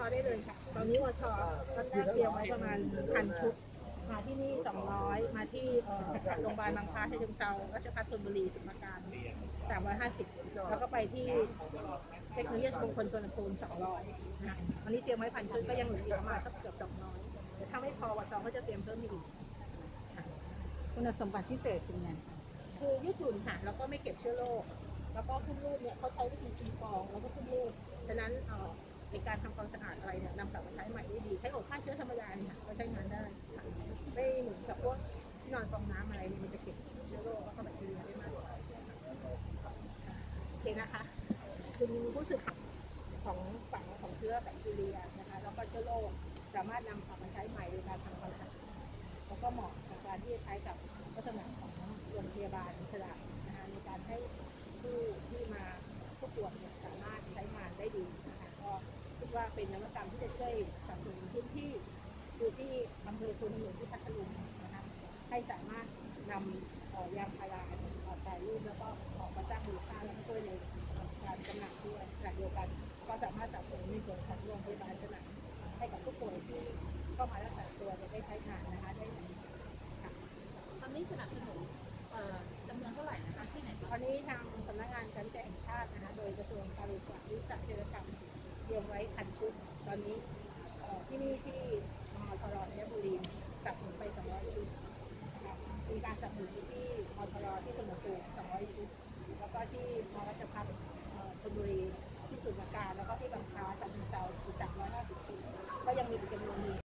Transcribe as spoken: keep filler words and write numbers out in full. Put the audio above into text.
ได้เลยค่ะตอนนี้วชตอนแรกเตรียมไว้ประมาณพันชุดมาที่นี่สองร้อยมาที่โรงพยาบาลบางพระฉะเชิงเทราราชภัฏธนบุรีสมุทรปราการสามร้อยห้าสิบแล้วก็ไปที่เทคโนโลยีมงคลสวนภูมิสองร้อยนะคะวันนี้เตรียมไว้พันชุดก็ยังเหลืออีกประมาณสักเกือบสองร้อยแต่ถ้าไม่พอวชก็จะเตรียมเพิ่มอีกคุณสมบัติพิเศษเป็นไงคือยืดหยุ่นค่ะแล้วก็ไม่เก็บเชื้อโรคแล้วก็ขึ้นรูปเนี่ยเขาใช้วิธีตีฟองแล้วก็ขึ้นรูปฉะนั้นในการทำความสะอาดอะไรเนี่ยนำกลับมาใช้ใหม่ได้ดีใช้อบฆ่าเชื้อธรรมดาเนี่ยก็ใช้งานได้ไม่เหมือนกับพวกที่นอนฟองน้ำอะไรมันจะเก็บเชื้อโรคแล้วก็แบคทีเรียได้มากกว่าโอเคนะคะคือผู้สื่อข่าวของฝั่งของเชื้อแบคทีเรียนะคะแล้วก็เชื้อโรคสามารถนำกลับมาใช้ใหม่ในการทำความสะอาดแล้วก็เหมาะกับการที่จะใช้กับลักษณะของโรงพยาบาลอิสระนะคะในการให้ผู้ที่มาผู้ป่วยสามารถใช้งานได้ดีนะคะก็คิดว่าเป็นนวัตกรรมที่จะช่วยสนับสนุนพื้นที่คือที่อำเภอสุวรรณภูมิที่พัทลุงนะคะให้สามารถนำยางพาราออกถ่ายรูปแล้วก็ออกมาสร้างมูลค่าและช่วยในการจำหน่ายด้วยขณะเดียวกันก็สามารถสนับสนุนในส่วนของโรงพยาบาลสนามให้กับผู้ป่วยที่เข้ามารักษาตัวจะได้ใช้งานนะคะได้ค่ะตอนนี้สนับสนุนจำนวนเท่าไหร่นะคะที่ไหนตอนนี้ทางสำนักงานการวิจัยแห่งชาตินะคะโดยกระทรวงการศึกษาวิทยาศาสตร์เตรียมไว้พันชุดตอนนี้ที่นี่ที่มอทรธัญบุรีสับสนุนไปสองร้อยชุดมีการสับสนุนที่มอทรที่สมุทรปราการสองร้อยชุดแล้วก็ที่มอราชภัฏธนบุรีที่สุพรรณบุรีแล้วก็ที่บางพระฉะเชิงเทราอีกสามร้อยห้าสิบชุดก็ยังมีอีกจำนวนนึง